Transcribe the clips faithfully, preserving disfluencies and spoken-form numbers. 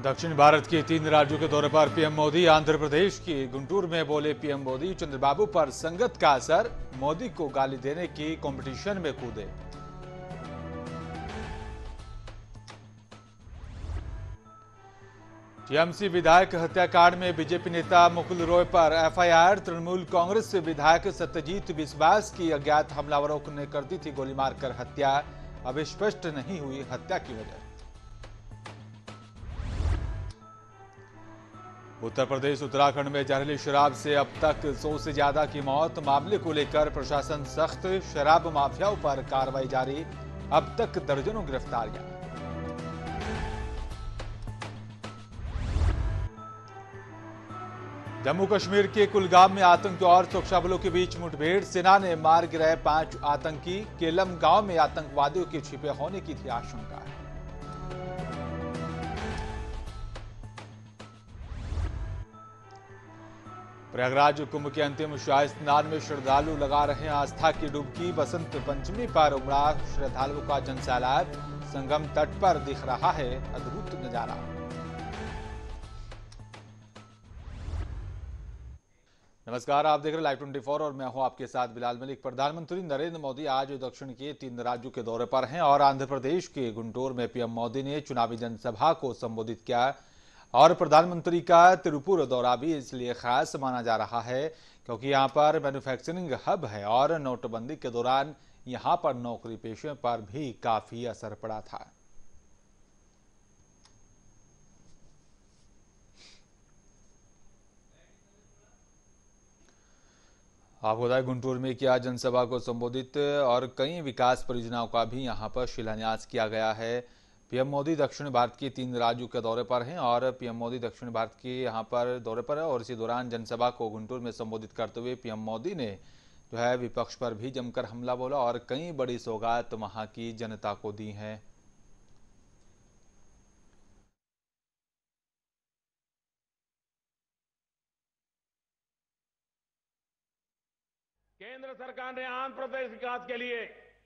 दक्षिण भारत के तीन राज्यों के दौरे पर पीएम मोदी। आंध्र प्रदेश के गुंटूर में बोले पीएम मोदी, चंद्रबाबू पर संगत का असर, मोदी को गाली देने की कंपटीशन में कूदे। टीएमसी विधायक हत्याकांड में बीजेपी नेता मुकुल रॉय पर एफआईआर। तृणमूल कांग्रेस विधायक सत्यजीत बिस्वास की अज्ञात हमलावरों ने कर दी थी गोली मारकर हत्या। अब स्पष्ट नहीं हुई हत्या की वजह। उत्तर प्रदेश उत्तराखंड में जहरीली शराब से अब तक सौ से ज्यादा की मौत। मामले को लेकर प्रशासन सख्त, शराब माफियाओं पर कार्रवाई जारी। अब तक दर्जनों गिरफ्तारियां। जम्मू कश्मीर के कुलगाम में आतंकी और सुरक्षा बलों के बीच मुठभेड़। सेना ने मार गिराए पांच आतंकी। केलम गांव में आतंकवादियों के छिपे होने की थी आशंका। प्रयागराज कुंभ के अंतिम शाही स्नान में श्रद्धालु लगा रहे हैं आस्था की डुबकी। बसंत पंचमी पर उमड़ा श्रद्धालुओं का जनसैलाब। संगम तट पर दिख रहा है अद्भुत नजारा। नमस्कार, आप देख रहे हैं लाइव चौबीस और मैं हूं आपके साथ बिलाल मलिक। प्रधानमंत्री नरेंद्र मोदी आज दक्षिण के तीन राज्यों के दौरे पर हैं और आंध्र प्रदेश के गुंटूर में पीएम मोदी ने चुनावी जनसभा को संबोधित किया। और प्रधानमंत्री का तिरुपुर दौरा भी इसलिए खास माना जा रहा है क्योंकि यहां पर मैन्युफैक्चरिंग हब है और नोटबंदी के दौरान यहां पर नौकरी पेशे पर भी काफी असर पड़ा था। आपको बताएं, गुंटूर में किया जनसभा को संबोधित और कई विकास परियोजनाओं का भी यहां पर शिलान्यास किया गया है। पीएम मोदी दक्षिण भारत के तीन राज्यों के दौरे पर हैं और पीएम मोदी दक्षिण भारत के यहां पर दौरे पर है और इसी दौरान जनसभा को गुंटूर में संबोधित करते हुए पीएम मोदी ने जो है विपक्ष पर भी जमकर हमला बोला और कई बड़ी सौगात वहां की जनता को दी हैं। केंद्र सरकार ने आंध्र प्रदेश विकास के लिए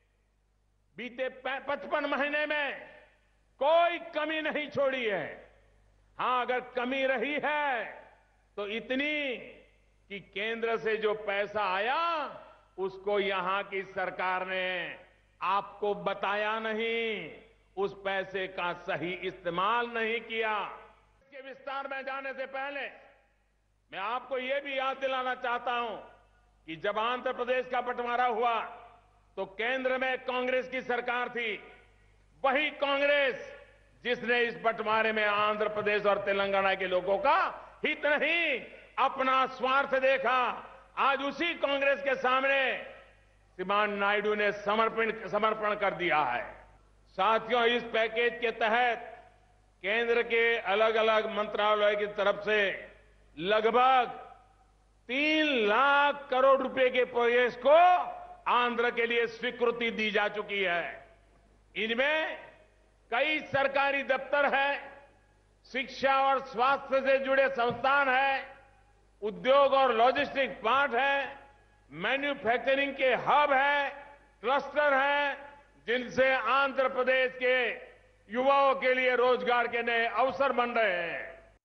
बीते पचपन महीने में कोई कमी नहीं छोड़ी है। हां, अगर कमी रही है तो इतनी कि केंद्र से जो पैसा आया उसको यहां की सरकार ने आपको बताया नहीं, उस पैसे का सही इस्तेमाल नहीं किया। इसके विस्तार में जाने से पहले मैं आपको यह भी याद दिलाना चाहता हूं कि जब आंध्र प्रदेश का बंटवारा हुआ तो केंद्र में कांग्रेस की सरकार थी। वही कांग्रेस जिसने इस बंटवारे में आंध्र प्रदेश और तेलंगाना के लोगों का हित नहीं, अपना स्वार्थ देखा। आज उसी कांग्रेस के सामने श्रीमान नायडू ने समर्पण समर्पण कर दिया है। साथियों, इस पैकेज के तहत केंद्र के अलग अलग मंत्रालय की तरफ से लगभग तीन लाख करोड़ रुपए के प्रोजेक्ट को आंध्र के लिए स्वीकृति दी जा चुकी है। इनमें कई सरकारी दफ्तर है, शिक्षा और स्वास्थ्य से जुड़े संस्थान है, उद्योग और लॉजिस्टिक पार्ट है, मैन्युफैक्चरिंग के हब है, क्लस्टर है, जिनसे आंध्र प्रदेश के युवाओं के लिए रोजगार के नए अवसर बन रहे हैं।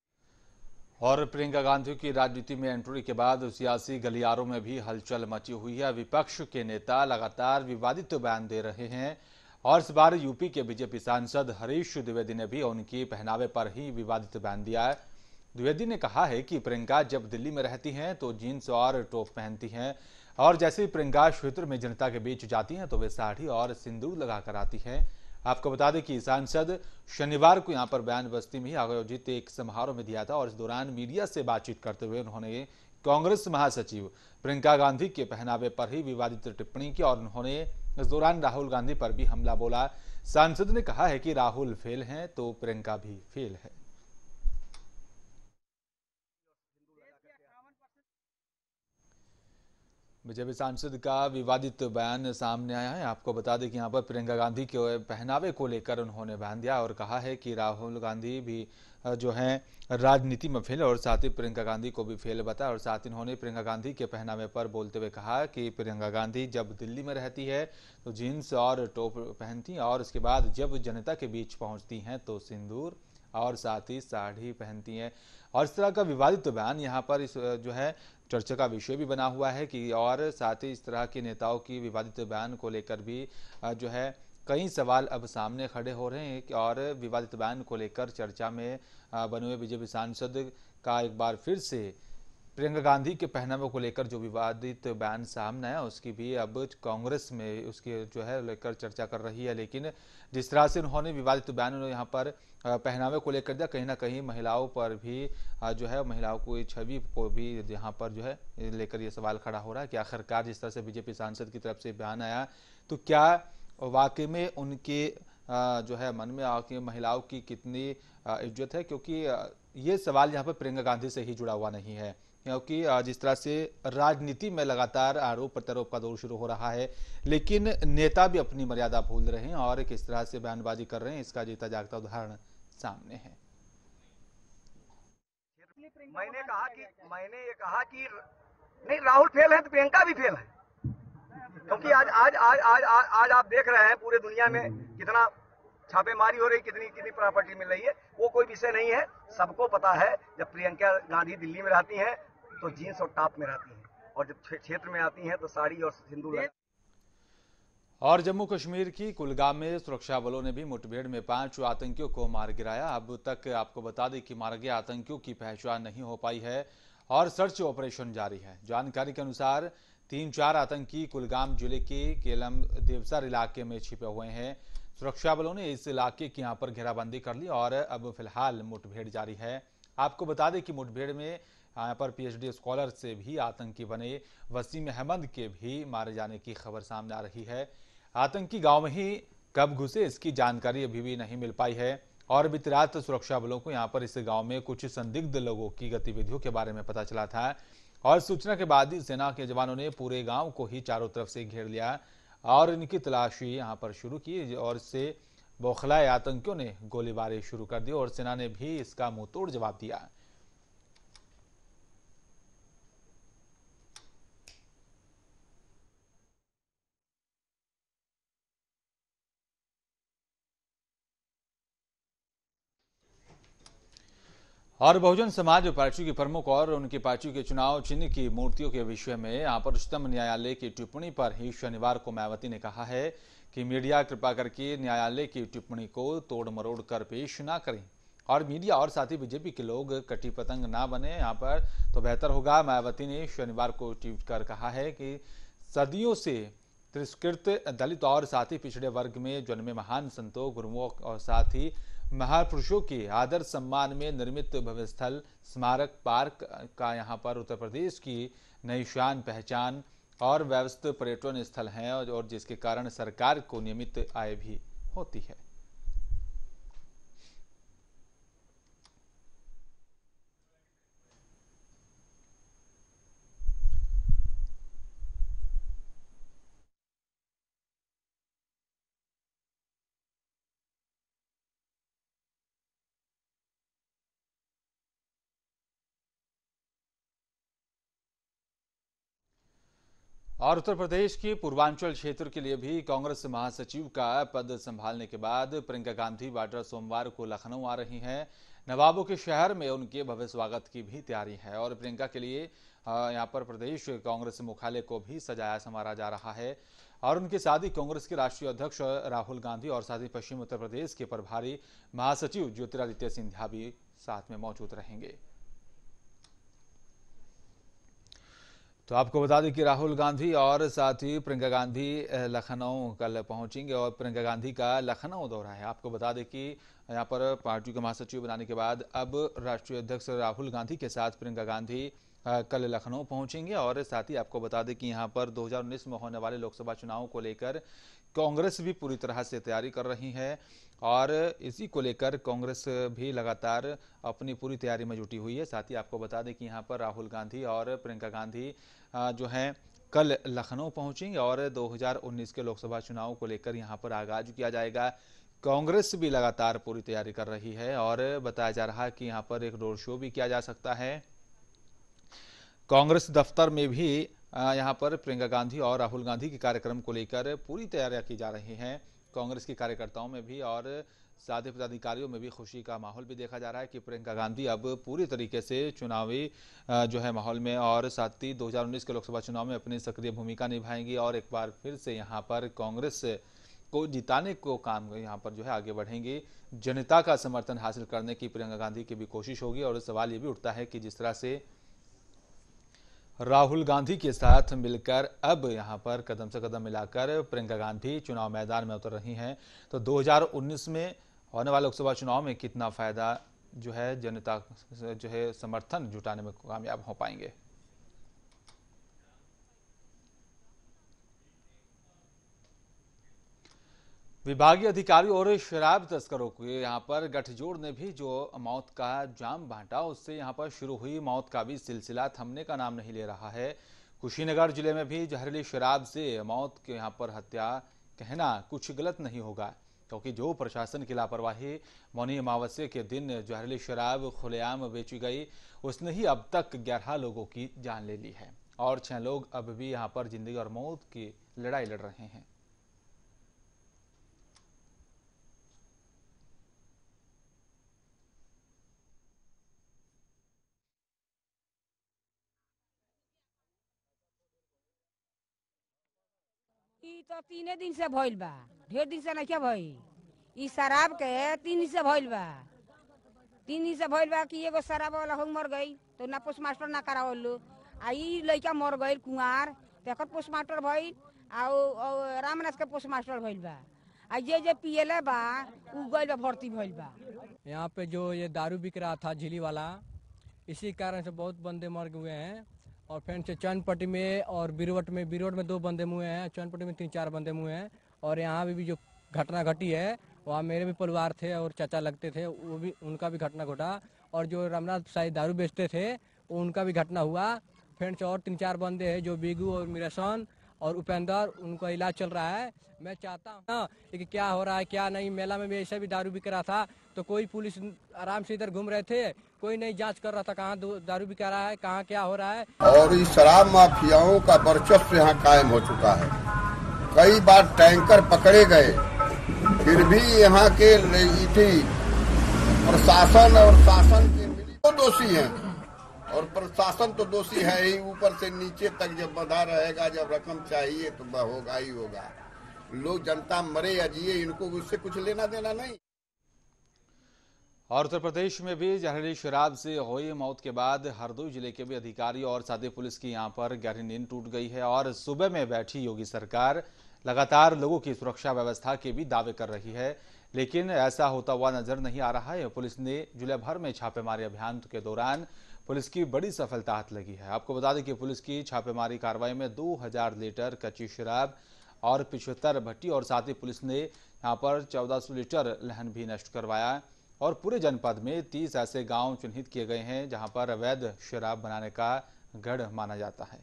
और प्रियंका गांधी की राजनीति में एंट्री के बाद सियासी गलियारों में भी हलचल मची हुई है। विपक्ष के नेता लगातार विवादित बयान दे रहे हैं और इस बार यूपी के बीजेपी सांसद हरीश द्विवेदी ने भी उनकी पहनावे पर ही विवादित बयान दिया है। द्विवेदी ने कहा है कि प्रियंका जब दिल्ली में रहती हैं तो जीन्स और टॉप पहनती हैं और जैसे ही प्रियंका क्षेत्र में जनता के बीच जाती हैं तो वे साड़ी और सिंदूर लगाकर आती हैं। आपको बता दें कि सांसद शनिवार को यहां पर बयान बस्ती में आयोजित एक समारोह में दिया था और इस दौरान मीडिया से बातचीत करते हुए उन्होंने कांग्रेस महासचिव प्रियंका गांधी के पहनावे पर ही विवादित टिप्पणी की और उन्होंने इस दौरान राहुल गांधी पर भी हमला बोला। सांसद ने कहा है कि राहुल फेल हैं तो प्रियंका भी फेल है। बीजेपी सांसद का विवादित बयान सामने आया है। आपको बता दें कि यहां पर प्रियंका गांधी के पहनावे को लेकर उन्होंने बयान दिया और कहा है कि राहुल गांधी भी जो हैं राजनीति में फेल और साथ ही प्रियंका गांधी को भी फेल बताया। और साथ ही उन्होंने प्रियंका गांधी के पहनावे पर बोलते हुए कहा कि प्रियंका गांधी जब दिल्ली में रहती है तो जीन्स और टॉप पहनती हैं और उसके बाद जब जनता के बीच पहुंचती हैं तो सिंदूर और साथ ही साड़ी पहनती हैं। और इस तरह का विवादित बयान यहाँ पर इस जो है चर्चा का विषय भी बना हुआ है कि और साथ ही इस तरह के नेताओं की विवादित बयान को लेकर भी जो है कई सवाल अब सामने खड़े हो रहे हैं और विवादित बयान को लेकर चर्चा में बने हुए बीजेपी सांसद का एक बार फिर से प्रियंका गांधी के पहनावे को लेकर जो विवादित बयान सामने आया उसकी भी अब कांग्रेस में उसकी जो है लेकर चर्चा कर रही है। लेकिन जिस तरह से उन्होंने विवादित बयान यहाँ पर पहनावे को लेकर दिया, कहीं ना कहीं महिलाओं पर भी जो है महिलाओं की छवि को भी यहाँ पर जो है लेकर ये सवाल खड़ा हो रहा है कि आखिरकार जिस तरह से बीजेपी सांसद की तरफ से बयान आया तो क्या वाकई में उनके जो है मन में आके महिलाओं की कितनी इज्जत है, क्योंकि ये सवाल यहाँ पर प्रियंका गांधी से ही जुड़ा हुआ नहीं है, क्योंकि जिस तरह से राजनीति में लगातार आरोप प्रत्यारोप का दौर शुरू हो रहा है लेकिन नेता भी अपनी मर्यादा भूल रहे हैं और किस तरह से बयानबाजी कर रहे हैं इसका जीता जागता उदाहरण सामने है। मैंने कहा कि मैंने ये कहा कि नहीं, राहुल फेल है तो प्रियंका भी फेल है, क्योंकि आज आज आज आज आज, आज आप देख रहे हैं पूरे दुनिया में कितना छापेमारी हो रही, कितनी कितनी प्रॉपर्टी मिल रही है। वो कोई विषय नहीं है, सबको पता है जब प्रियंका गांधी दिल्ली में रहती हैं तो जीन्स और टॉप में रहती हैं और जब क्षेत्र में आती हैं तो साड़ी और सिंदूर। और जम्मू कश्मीर की कुलगाम में सुरक्षा बलों ने भी मुठभेड़ में पांच आतंकियों को मार गिराया। अब तक आपको बता दें कि मारे गए आतंकियों की पहचान नहीं हो पाई है और सर्च ऑपरेशन जारी है। जानकारी के अनुसार तीन चार आतंकी कुलगाम जिले के केलम देवसर इलाके में छिपे हुए हैं। सुरक्षा बलों ने इस इलाके की यहां पर घेराबंदी कर ली और अब फिलहाल मुठभेड़ जारी है। आपको बता दें कि मुठभेड़ में यहाँ पर पीएचडी स्कॉलर से भी आतंकी बने वसीम अहमद के भी मारे जाने की खबर सामने आ रही है। आतंकी गांव में ही कब घुसे इसकी जानकारी अभी भी नहीं मिल पाई है और बीती रात सुरक्षा बलों को यहां पर इस गांव में कुछ संदिग्ध लोगों की गतिविधियों के बारे में पता चला था और सूचना के बाद ही सेना के जवानों ने पूरे गांव को ही चारों तरफ से घेर लिया और इनकी तलाशी यहां पर शुरू की और इससे बौखलाए आतंकियों ने गोलीबारी शुरू कर दी और सेना ने भी इसका मुंहतोड़ जवाब दिया। और बहुजन समाज पार्टी के प्रमुख और उनकी पार्टी के चुनाव चिन्ह की मूर्तियों के विषय में यहां पर उच्चतम न्यायालय की टिप्पणी पर ही शनिवार को मायावती ने कहा है कि मीडिया कृपा करके न्यायालय की टिप्पणी को तोड़ मरोड़ कर पेश ना करें और मीडिया और साथ ही बीजेपी के लोग कटी पतंग ना बने यहाँ पर तो बेहतर होगा। मायावती ने शनिवार को ट्वीट कर कहा है कि सदियों से तिरस्कृत दलित और साथ ही पिछड़े वर्ग में जन्मे महान संतों गुरुओं और साथ ही महापुरुषों के आदर सम्मान में निर्मित भव्य स्थल स्मारक पार्क का यहाँ पर उत्तर प्रदेश की नई शान पहचान और व्यवस्थित पर्यटन स्थल हैं और जिसके कारण सरकार को नियमित आय भी होती है। और उत्तर प्रदेश के पूर्वांचल क्षेत्र के लिए भी कांग्रेस महासचिव का पद संभालने के बाद प्रियंका गांधी वाड्रा सोमवार को लखनऊ आ रही हैं। नवाबों के शहर में उनके भव्य स्वागत की भी तैयारी है और प्रियंका के लिए यहां पर प्रदेश कांग्रेस मुख्यालय को भी सजाया संवारा जा रहा है और उनके साथ ही कांग्रेस के राष्ट्रीय अध्यक्ष राहुल गांधी और साथ ही पश्चिम उत्तर प्रदेश के प्रभारी महासचिव ज्योतिरादित्य सिंधिया भी साथ में मौजूद रहेंगे। तो आपको बता दें कि राहुल गांधी और साथ ही प्रियंका गांधी लखनऊ कल पहुंचेंगे और प्रियंका गांधी का लखनऊ दौरा है। आपको बता दें कि यहां पर पार्टी के महासचिव बनाने के बाद अब राष्ट्रीय अध्यक्ष राहुल गांधी के साथ प्रियंका गांधी कल लखनऊ पहुंचेंगे और साथ ही आपको बता दें कि यहां पर दो हज़ार उन्नीस में होने वाले लोकसभा चुनाव को लेकर कांग्रेस भी पूरी तरह से तैयारी कर रही है और इसी को लेकर कांग्रेस भी लगातार अपनी पूरी तैयारी में जुटी हुई है। साथ ही आपको बता दें कि यहां पर राहुल गांधी और प्रियंका गांधी जो हैं कल लखनऊ पहुंचेंगे और दो हज़ार उन्नीस के लोकसभा चुनाव को लेकर यहां पर आगाज किया जाएगा। कांग्रेस भी लगातार पूरी तैयारी कर रही है और बताया जा रहा है कि यहां पर एक रोड शो भी किया जा सकता है। कांग्रेस दफ्तर में भी यहां पर प्रियंका गांधी और राहुल गांधी के कार्यक्रम को लेकर पूरी तैयारियां की जा रही हैं। कांग्रेस के कार्यकर्ताओं में भी और साथ ही पदाधिकारियों में भी खुशी का माहौल भी देखा जा रहा है कि प्रियंका गांधी अब पूरी तरीके से चुनावी जो है माहौल में और साथ ही दो हज़ार उन्नीस के लोकसभा चुनाव में अपनी सक्रिय भूमिका निभाएंगी और एक बार फिर से यहाँ पर कांग्रेस को जिताने को काम यहाँ पर जो है आगे बढ़ेंगी। जनता का समर्थन हासिल करने की प्रियंका गांधी की भी कोशिश होगी और सवाल ये भी उठता है कि जिस तरह से राहुल गांधी के साथ मिलकर अब यहां पर कदम से कदम मिलाकर प्रियंका गांधी चुनाव मैदान में उतर रही हैं, तो दो हज़ार उन्नीस में होने वाले लोकसभा चुनाव में कितना फायदा जो है जनता जो है समर्थन जुटाने में कामयाब हो पाएंगे। विभागीय अधिकारियों और शराब तस्करों के यहाँ पर गठजोड़ ने भी जो मौत का जाम बांटा, उससे यहाँ पर शुरू हुई मौत का भी सिलसिला थमने का नाम नहीं ले रहा है। कुशीनगर जिले में भी जहरीली शराब से मौत के यहाँ पर हत्या कहना कुछ गलत नहीं होगा, क्योंकि जो प्रशासन की लापरवाही मौनी अमावस्या के दिन जहरीली शराब खुलेआम बेची गई, उसने ही अब तक ग्यारह लोगों की जान ले ली है और छह लोग अब भी यहाँ पर जिंदगी और मौत की लड़ाई लड़ रहे हैं। ई तो तीने दिन से भइल बा, ढेर दिन से नहीं क्या भइल। ई शराब के तीन दिन से भइल बा, तीन दिन से भइल बा कि एगो शराब वाला हो मर गई तो ना पोस्टमास्टर ना करावल लो, आ ई लड़का मर गई कुंवार तेकर पोस्टमास्टर भइल आ रामनाथ के पोस्टमास्टर भइल बा, आ जे जे पियले बा उ गइल बा भर्ती भइल बा। यहाँ पे जो ये दारू बिक रहा था झिली वाला, इसी कारण से बहुत बंदे मर हुए हैं। और फिर से चंदपट्टी में और बिरवट में बिरवट में दो बंदे मुए हैं, चंदपट्टी में तीन चार बंदे मुए हैं। और यहाँ भी, भी जो घटना घटी है वहाँ मेरे भी परिवार थे और चाचा लगते थे, वो भी उनका भी घटना घटा। और जो रामनाथ शाही दारू बेचते थे उनका भी घटना हुआ। फिर से और तीन चार बंदे हैं जो बीगू और मिरासन और उपेंद्र, उनका इलाज चल रहा है। मैं चाहता हूँ ना कि क्या हो रहा है क्या नहीं। मेला में भी ऐसा भी दारू बिक रहा था तो कोई पुलिस आराम से इधर घूम रहे थे, कोई नहीं जांच कर रहा था कहाँ दारू बिक रहा है, कहाँ क्या हो रहा है। और इस शराब माफियाओं का वर्चस्व यहाँ कायम हो चुका है। कई बार टैंकर पकड़े गए, फिर भी यहाँ के प्रशासन और शासन के तो दोषी हैं, और प्रशासन तो दोषी है ही, ऊपर से नीचे तक जब बंधा रहेगा, जब रकम चाहिए तो होगा ही होगा। लोग जनता मरे या जिए, इनको उससे कुछ लेना देना नहीं। और उत्तर प्रदेश में भी जहरीली शराब से हुई मौत के बाद हरदोई जिले के भी अधिकारी और साथ पुलिस की यहां पर गहरी नींद टूट गई है और सुबह में बैठी योगी सरकार लगातार लोगों की सुरक्षा व्यवस्था के भी दावे कर रही है, लेकिन ऐसा होता हुआ नजर नहीं आ रहा है। पुलिस ने जिले भर में छापेमारी अभियान के दौरान पुलिस की बड़ी सफलता हाथ लगी है। आपको बता दें कि पुलिस की छापेमारी कार्रवाई में दो हजार लीटर कच्ची शराब और पिछहत्तर भट्टी और साथ ही पुलिस ने यहाँ पर चौदह सौ लीटर लहन भी नष्ट करवाया। और पूरे जनपद में तीस ऐसे गांव चिन्हित किए गए हैं जहां पर अवैध शराब बनाने का गढ़ माना जाता है।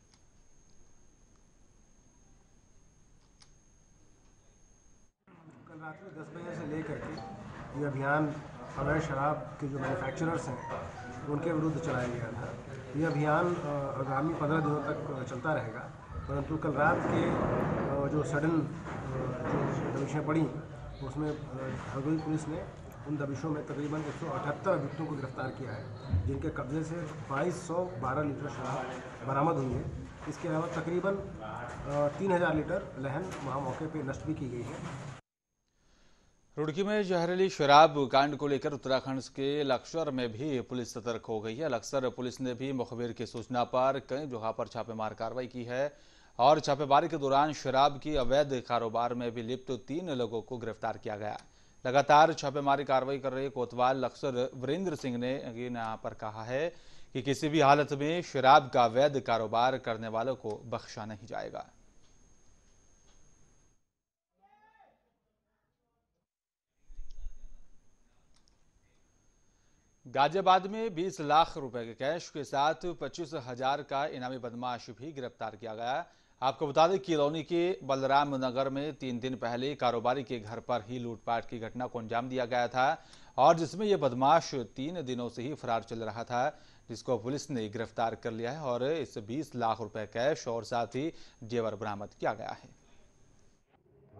कल रात में दस बजे से लेकर के ये अभियान अवैध शराब के जो मैन्युफैक्चरर्स हैं उनके विरुद्ध चलाया गया था। ये अभियान आगामी पंद्रह दिनों तक चलता रहेगा, परंतु कल रात के जो सडन जो दबिशें पड़ी उसमें हरदोई पुलिस ने उन दबिशों में तकरीबन एक सौ अठहत्तर अभियुक्तों को गिरफ्तार किया है, जिनके कब्जे से बाईस सौ बारह लीटर शराब बरामद हुई है। इसके अलावा तकरीबन तीन हजार लीटर लहन वहाँ मौके पे नष्ट भी की गई है। रुड़की में जहरीली शराब कांड को लेकर उत्तराखंड के लक्सर में भी पुलिस सतर्क हो गई है। लक्सर पुलिस ने भी मुखबिर की सूचना पर कई जगह पर छापेमार कार्रवाई की है और छापेमारी के दौरान शराब की अवैध कारोबार में भी लिप्त तीन लोगों को गिरफ्तार किया गया। लगातार छापेमारी कार्रवाई कर रहे कोतवाल लक्सर वीरेंद्र सिंह ने यहाँ पर कहा है कि किसी भी हालत में शराब का अवैध कारोबार करने वालों को बख्शा नहीं जाएगा। गाजियाबाद में बीस लाख रुपए के कैश के साथ पच्चीस हजार का इनामी बदमाश भी गिरफ्तार किया गया। आपको बता दें कि रौनी के बलराम नगर में तीन दिन पहले कारोबारी के घर पर ही लूटपाट की घटना को अंजाम दिया गया था और जिसमें यह बदमाश तीन दिनों से ही फरार चल रहा था, जिसको पुलिस ने गिरफ्तार कर लिया है और इस बीस लाख रुपए कैश और साथ ही जेवर बरामद किया गया है।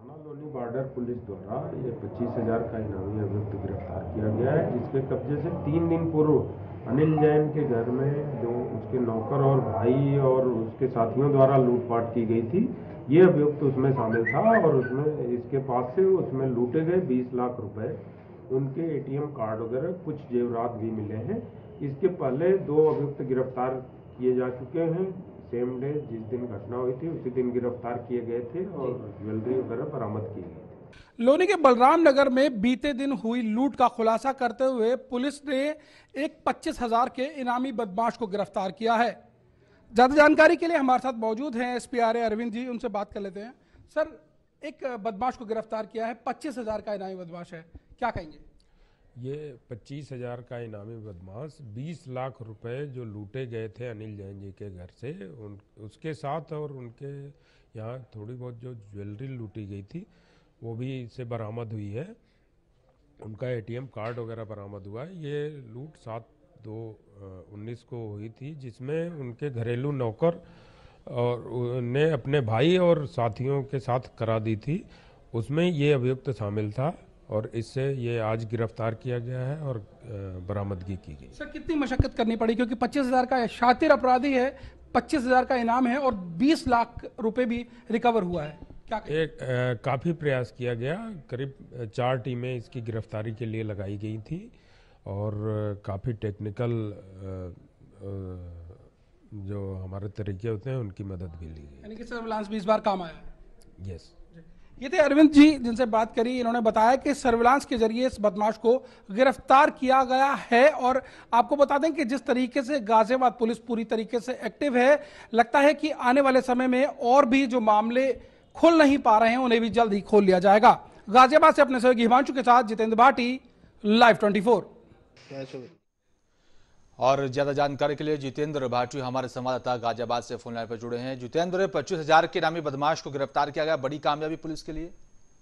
थाना लोनी बॉर्डर पुलिस द्वारा ये पच्चीस हजार का इनामी अभियुक्त गिरफ्तार किया गया है, जिसके कब्जे से तीन दिन पूर्व अनिल जैन के घर में जो उसके नौकर और भाई और उसके साथियों द्वारा लूटपाट की गई थी, ये अभियुक्त उसमें शामिल था और उसमें इसके पास से उसमें लूटे गए बीस लाख रुपए, उनके एटीएम कार्ड वगैरह कुछ जेवरात भी मिले हैं। इसके पहले दो अभियुक्त गिरफ्तार किए जा चुके हैं। सेम डे जिस दिन घटना हुई थी उसी दिन गिरफ्तार किए गए थे और ज्वेलरी वगैरह बरामद की गई थी। लोनी के बलराम नगर में बीते दिन हुई लूट का खुलासा करते हुए पुलिस ने एक पच्चीस हजार के इनामी बदमाश को गिरफ्तार किया है। ज्यादा जानकारी के लिए हमारे साथ मौजूद हैं SP R A Arvind ji, उनसे बात कर लेते हैं। सर, एक बदमाश को गिरफ्तार किया है, पच्चीस हजार का इनामी बदमाश है, क्या कहेंगे? ये पच्चीस हजार का इनामी बदमाश बीस लाख रुपए जो लूटे गए थे अनिल जैन जी के घर से, उन उसके साथ और उनके यहाँ थोड़ी बहुत जो ज्वेलरी लूटी गई थी वो भी इससे बरामद हुई है। उनका एटीएम कार्ड वगैरह बरामद हुआ है। ये लूट सात दो उन्नीस को हुई थी, जिसमें उनके घरेलू नौकर और ने अपने भाई और साथियों के साथ करा दी थी। उसमें ये अभियुक्त शामिल था और इससे ये आज गिरफ्तार किया गया है और बरामदगी की गई। सर, कितनी मशक्कत करनी पड़ी, क्योंकि पच्चीस हजार का शातिर अपराधी है, पच्चीस हजार का इनाम है और बीस लाख रुपए भी रिकवर हुआ है, क्या एक आ, काफी प्रयास किया गया। करीब चार टीमें इसकी गिरफ्तारी के लिए लगाई गई थी और काफी टेक्निकल जो हमारे तरीके होते हैं उनकी मदद भी ली गई। यानी कि सर्विलांस भी इस बार काम आया। यस, ये थे अरविंद जी जिनसे बात करी। इन्होंने बताया कि सर्विलांस के जरिए इस बदमाश को गिरफ्तार किया गया है। और आपको बता दें कि जिस तरीके से गाजियाबाद पुलिस पूरी तरीके से एक्टिव है, लगता है कि आने वाले समय में और भी जो मामले खुल नहीं पा रहे हैं उन्हें भी जल्द ही खोल लिया जाएगा। गाजियाबाद से अपने सहयोगी हिमांशु के साथ Jitendra Bhati, live twenty four. और ज्यादा जानकारी के लिए जितेंद्र भाटी हमारे संवाददाता गाजियाबाद से फोन लाइन पर जुड़े हैं। जितेंद्र, पच्चीस हजार के इनामी बदमाश को गिरफ्तार किया गया, बड़ी कामयाबी पुलिस के लिए।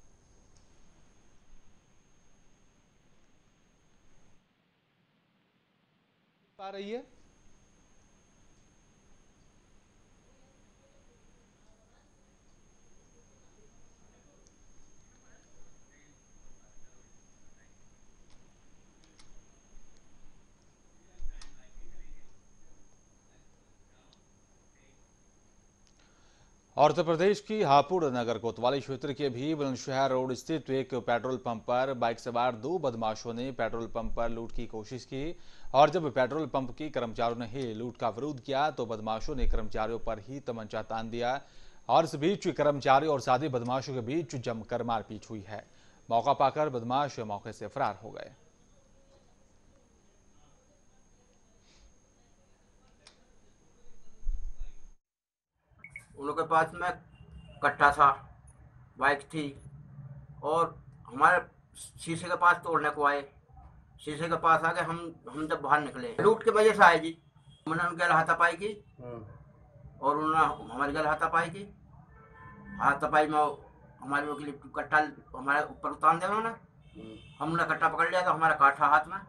पा रही है और उत्तर प्रदेश की हापुड़ नगर कोतवाली क्षेत्र के भी बुलंदशहर रोड स्थित एक पेट्रोल पंप पर बाइक सवार दो बदमाशों ने पेट्रोल पंप पर लूट की कोशिश की और जब पेट्रोल पंप के कर्मचारियों ने ही लूट का विरोध किया तो बदमाशों ने कर्मचारियों पर ही तमंचा तान दिया और इस बीच कर्मचारियों और साथी बदमाशों के बीच जमकर मारपीट हुई है। मौका पाकर बदमाश मौके से फरार हो गए। उन लोगों के पास में कट्टा था, बाइक थी और हमारे शीशे के पास तोड़ने को आए। शीशे के पास आके हम हम जब बाहर निकले लूट के वजह से आए जी। मैंने उनके हाथापाई की और उन्होंने हमारे गल हाथापाई की। हाथापाई में हमारे वो कट्टा हमारे ऊपर उतार दिया उन्होंने, हमने कट्टा पकड़ लिया तो हमारा काठा हाथ में।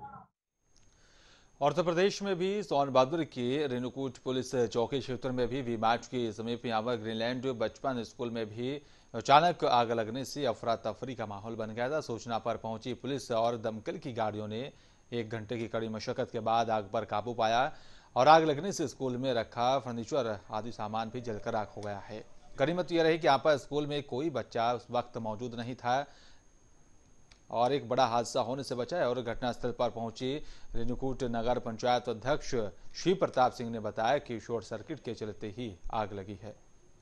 और उत्तर प्रदेश में भी सोनभद्र के रेणुकूट पुलिस चौकी क्षेत्र में भी वीमार्च के समीप यहाँ ग्रीनलैंड बचपन स्कूल में भी अचानक आग लगने से अफरा तफरी का माहौल बन गया था। सूचना पर पहुंची पुलिस और दमकल की गाड़ियों ने एक घंटे की कड़ी मशक्कत के बाद आग पर काबू पाया और आग लगने से स्कूल में रखा फर्नीचर आदि सामान भी जलकर राख हो गया है। गनीमत यह रही कि यहाँ पर स्कूल में कोई बच्चा उस वक्त मौजूद नहीं था और एक बड़ा हादसा होने से बचा है। और घटनास्थल पर पहुंची रेणुकूट नगर पंचायत अध्यक्ष शिव प्रताप सिंह ने बताया कि शॉर्ट सर्किट के चलते ही आग लगी है।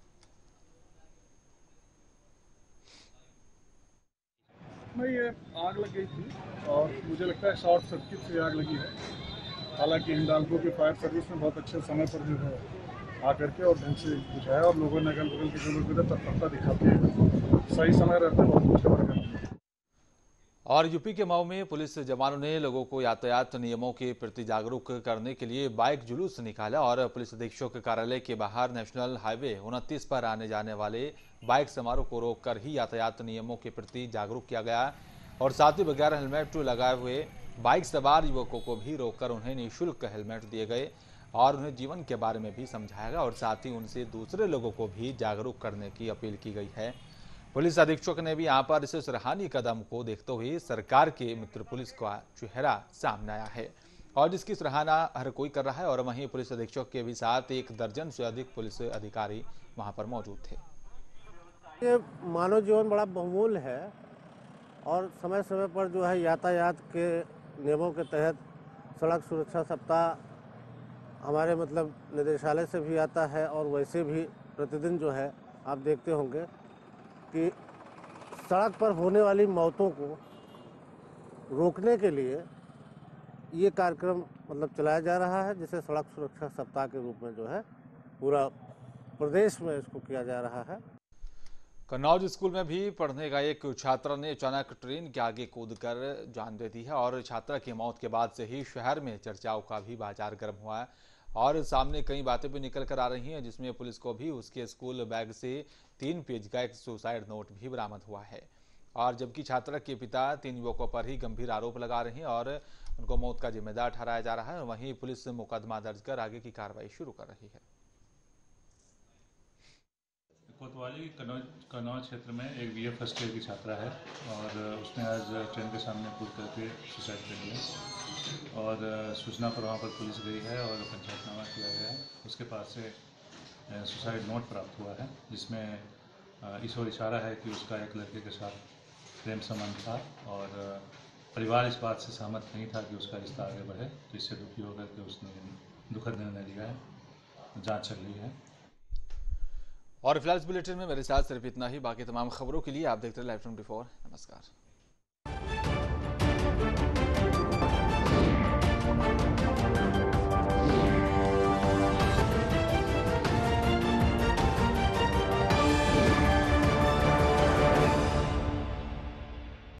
नहीं, ये आग लग गई थी और मुझे लगता है शॉर्ट सर्किट से आग लगी है। हालांकि हिंडाल्को की फायर सर्विस ने बहुत अच्छे समय पर जो है आकर के और ढंग से बुझाया और लोगों ने अगल बगल के जो लोग तत्परता दिखाते हैं, सही समय रहते बहुत कुछ खबर करते हैं। और यूपी के मऊ में पुलिस जवानों ने लोगों को यातायात नियमों के प्रति जागरूक करने के लिए बाइक जुलूस निकाला और पुलिस अधीक्षक कार्यालय के बाहर नेशनल हाईवे उनतीस पर आने जाने वाले बाइक समारोह को रोककर ही यातायात नियमों के प्रति जागरूक किया गया और साथ ही बगैर हेलमेट लगाए हुए बाइक सवार युवकों को भी रोककर उन्हें निःशुल्क हेलमेट दिए गए और उन्हें जीवन के बारे में भी समझाया गया और साथ ही उनसे दूसरे लोगों को भी जागरूक करने की अपील की गई है। पुलिस अधीक्षक ने भी यहाँ पर इस सराहनीय कदम को देखते हुए सरकार के मित्र पुलिस का चेहरा सामने आया है और जिसकी सराहना हर कोई कर रहा है। और वहीं पुलिस अधीक्षक के भी साथ एक दर्जन से अधिक पुलिस अधिकारी वहां पर मौजूद थे। ये मानव जीवन बड़ा बहुमूल्य है और समय समय पर जो है यातायात के नियमों के तहत सड़क सुरक्षा सप्ताह हमारे मतलब निदेशालय से भी आता है और वैसे भी प्रतिदिन जो है आप देखते होंगे कि सड़क पर होने वाली मौतों को रोकने के लिए ये कार्यक्रम मतलब चलाया जा रहा है, जिसे सड़क सुरक्षा सप्ताह के रूप में जो है पूरा प्रदेश में इसको किया जा रहा है। कन्नौज स्कूल में भी पढ़ने का एक छात्र ने अचानक ट्रेन के आगे कूदकर जान दे दी है और छात्रा की मौत के बाद से ही शहर में चर्चाओं का भी बाजार गर्म हुआ है और सामने कई बातें भी निकल कर आ रही हैं, जिसमें पुलिस को भी उसके स्कूल बैग से तीन पेज का एक सुसाइड नोट भी बरामद हुआ है। और जबकि छात्रा के पिता तीन युवकों पर ही गंभीर आरोप लगा रहे हैं और उनको मौत का जिम्मेदार ठहराया जा रहा है। वहीं पुलिस मुकदमा दर्ज कर आगे की कार्रवाई शुरू कर रही है। कोतवाली कन्नौज कन्नौज क्षेत्र में एक बी ए फर्स्ट ईयर की छात्रा है और उसने आज ट्रेन के सामने कूद करके सुसाइड कर लिया और सूचना पर वहाँ पर पुलिस गई है और पंचायतनामा किया गया है। उसके पास से सुसाइड नोट प्राप्त हुआ है जिसमें इस ओर इशारा है कि उसका एक लड़के के साथ प्रेम संबंध था और परिवार इस बात से सहमत नहीं था कि उसका रिश्ता आगे बढ़े, तो इससे दुखी होकर के उसने दुखद निर्णय लिया है। जांच चल रही है। और फिलहाल इस बुलेटिन में मेरे साथ सिर्फ इतना ही। बाकी तमाम खबरों के लिए आप देखते रहे लाइव ट्वेंटी फोर। नमस्कार।